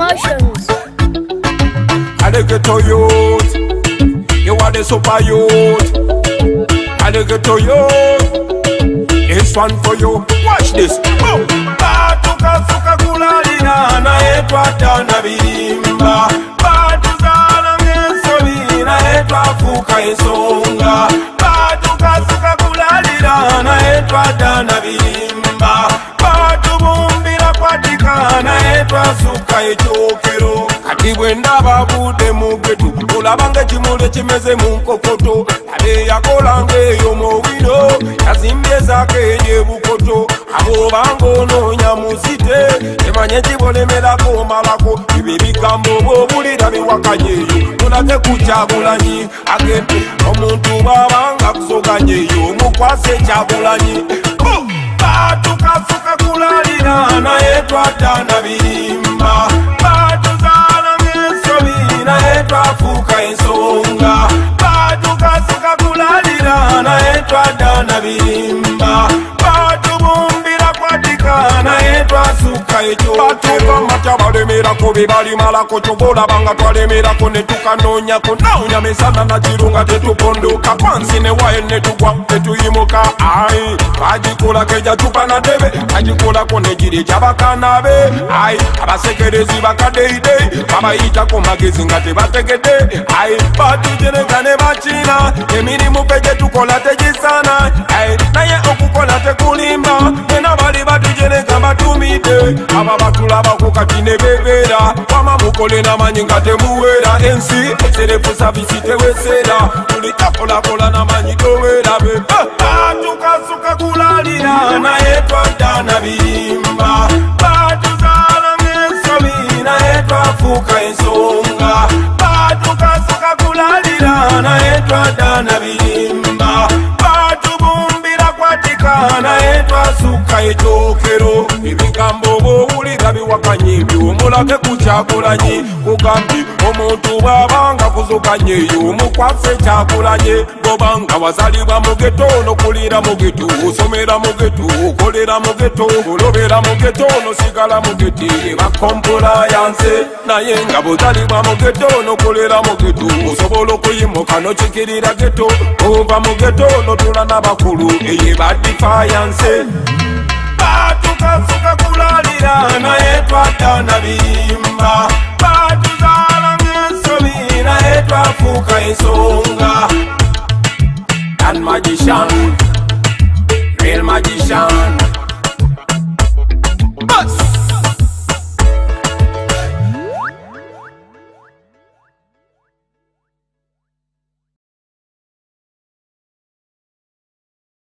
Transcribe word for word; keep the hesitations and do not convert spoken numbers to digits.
Promotions. I the ghetto youth, you are the super youth. I the ghetto youth, this one for you. Watch this. Boom. Batuka suka kulalina na etwa tana birimba. Batuzala ngensobi na etwa fuka isonga. Batuka suka kulalina na etwa tana birimba. Batubumbira kwatika na etwa suka echokero. Kati bwenda babude mugetu olabanga kimule kimeze mu nkokoto abe yakolanga eyo mowino yazimbye zake enyebukoto abo bangonoonya muzite emanye kibolemerako malako ibyo ebigambo bw'obulira biwakanye eyo tulage ku Kyagulanyi agende omuntu bw'abanga kusoganya eyo mukwase Kyagulanyi batukasuka kulalira naye twatana birimba batuzala ngensobi naye twafuuka ensonga batukasuka kulalira naye twadana birimba batubumbira kwatika naye twasuka ekyokero mata balemerako bebalimalako kyobolabanga twalemerako ne tukanoonyako nawunya misana na kirunga tetupondoka kwansi ne waye ne tugwa tetuyimuka ayi twagikola keja tupa na debe agikolako negiri kyabakana be ayi abasekerezi bakadeidei babayitako magezi nga tebategedde ayi batujereka ne bakina emirimu peje tukola tegisana ayi naye okukola tekulimba ena bali batujereka batumide aba batulaba ku kati ne bebeera wama mukole n'amanyi nga temuweera ensi eserefu savisi teweseera tuli takolakola n'amanyi toweera be batukasuka kulalira naye twadana birimba batuzala ngensobi naye twafuuka ensonga batukasuka kulalira naye twadana birimba batubumbira kwatika naye twasuka ekyokero ebigambo bw'owulira biwakanye ebyo omulage ku Kyagulanyi kugambi omuntu bw'abanga kuzukanye eyo omukwase Kyagulanyi bw'obanga wazalibwa mu geto n'okulira mu geto osomera mu geto okolera mu geto olobera mu geto n'osigala mu geti bakompulayanse naye nga bw'ozalibwa mu geto n'okolera mu geto osobola okuyimuka n'okikirira geto ova mu geto n'otula n'abakulu eyo badifayanse batukasuka kulalira naye twadana birimba batuzala ngensobi naye twafuuka ensonga